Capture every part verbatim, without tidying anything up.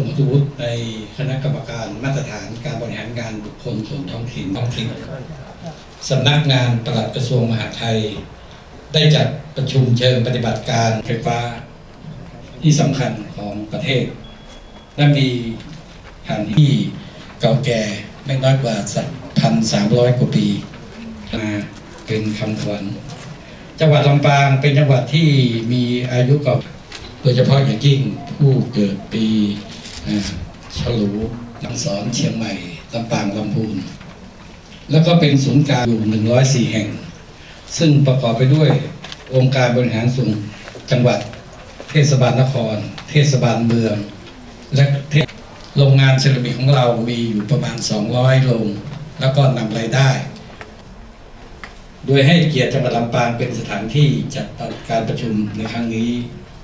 งวุฒิในคณะกรรมการมาตรฐานการบริหารงานบุคคลส่วนท้องถิ่นท้องถิ่นสำนักงานปลัดกระทรวงมหาดไทยได้จัดประชุมเชิงปฏิบัติการไฟฟ้าที่สำคัญของประเทศและมีสถานที่เก่าแก่ไม่น้อยกว่าสักพันสามร้อยกว่าปีมาเป็นคำขวัญจังหวัดลำปางเป็นจังหวัดที่มีอายุเก่าโดยเฉพาะอย่างยิ่งผู้เกิดปีฉลูลำสอนเชียงใหม่ลำปางลำพูนแล้วก็เป็นศูนย์กลางอยู่หนึ่งร้อยสี่แห่งซึ่งประกอบไปด้วยองค์การบริหารส่วนจังหวัดเทศบาลนครเทศบาลเมืองและโรงงานเซรามิกของเรามีอยู่ประมาณสองร้อยโรงแล้วก็นำรายได้โดยให้เกียรติจังหวัดลำปางเป็นสถานที่จัดการประชุมในครั้งนี้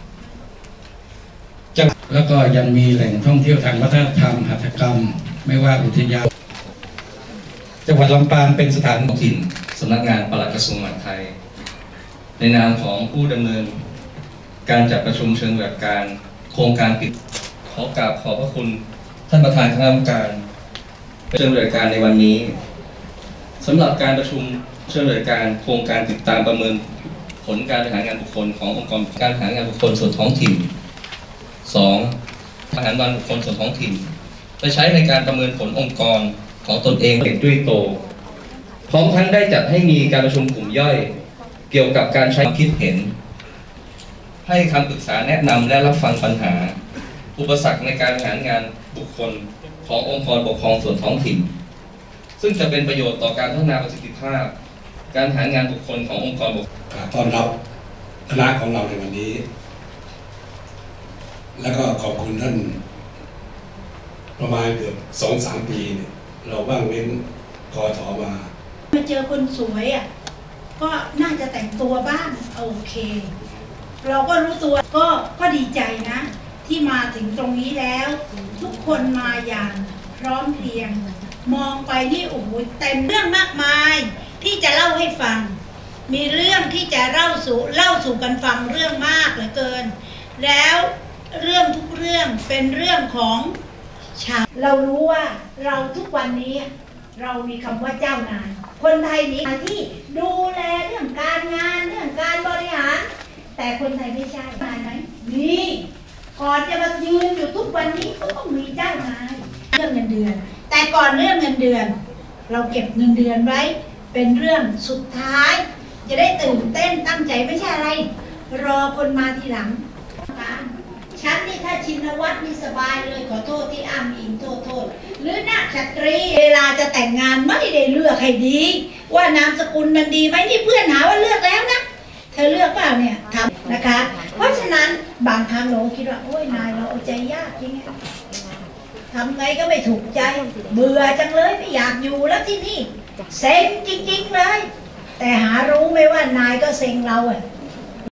แล้วก็ยังมีแหล่งท่องเที่ยวทางวัฒนธรรมหัตถกรรมไม่ว่าอุทยานจังหวัดลำปางเป็นสถานถิ่นสำนักงานปลัดกระทรวงมหาดไทยในนามของผู้ดำเนินการจัดประชุมเชิงปฏิบัติการโครงการปิดขอกราบขอบพระคุณท่านประธานคณะกรรมการเชิงปฏิบัติการในวันนี้สำหรับการประชุมเชิงปฏิบัติการโครงการติดตามประเมินผลการบริหารงานบุคคลขององค์กรการบริหารงานบุคคลส่วนท้องถิ่นสองบริหารงานบุคคลส่วนท้องถิ่นไปใช้ในการประเมินผลองค์กรของตนเองเด็กด้วยโตพร้อมทั้งได้จัดให้มีการประชุมกลุ่มย่อยเกี่ยวกับการใช้ความคิดเห็นให้คำปรึกษาแนะนำและรับฟังปัญหาอุปสรรคในการบริหารงานบุคคลขององค์กรปกครองส่วนท้องถิ่นซึ่งจะเป็นประโยชน์ต่อการพัฒนาประสิทธิภาพการบริหารงานบุคคลขององค์กรปกครองต้อนรับคณะของเราในวันนี้แล้วก็ขอบคุณท่านประมาณเกือบสองสามปีเนี่ยเราว่างเว้นกอถอมามาเจอคนสวยอ่ะก็น่าจะแต่งตัวบ้างโอเคเราก็รู้ตัวก็ก็ดีใจนะที่มาถึงตรงนี้แล้วทุกคนมาอย่างพร้อมเพรียงมองไปนี่โอ้โหเต็มเรื่องมากมายที่จะเล่าให้ฟังมีเรื่องที่จะเล่าสู่เล่าสู่กันฟังเรื่องมากเหลือเกินแล้วเรื่องทุกเรื่องเป็นเรื่องของชาวเรารู้ว่าเราทุกวันนี้เรามีคำว่าเจ้านายคนไทยนี้ที่ดูแลเรื่องการงานเรื่องการบริหารแต่คนไทยไม่ใช่นายไหมนี่ก่อนจะมายืนอยู่ทุกวันนี้ก็ต้องมีเจ้านายเรื่องเงินเดือนแต่ก่อนเรื่องเงินเดือนเราเก็บเงินเดือนไว้เป็นเรื่องสุดท้ายจะได้ตื่นเต้นตั้งใจไม่ใช่อะไรรอคนมาทีหลังฉันนี่ถ้าชินวัตรนี่สบายเลยขอโทษที่อ้างอิงโทษโทษหรือนักสตรีเวลาจะแต่งงานไม่ได้เลือกให้ดีว่านามสกุลมันดีไหมนี่เพื่อนหาว่าเลือกแล้วนะเธอเลือกเปล่าเนี่ยทำนะคะเพราะฉะนั้นบางครั้งเราคิดว่าโอ้ยนายเราเอาใจยากจริงทำไงก็ไม่ถูกใจเบื่อจังเลยไม่อยากอยู่แล้วที่นี่เซ็งจริงๆเลยแต่หารู้ไหมว่านายก็เซ็งเราอ่ะ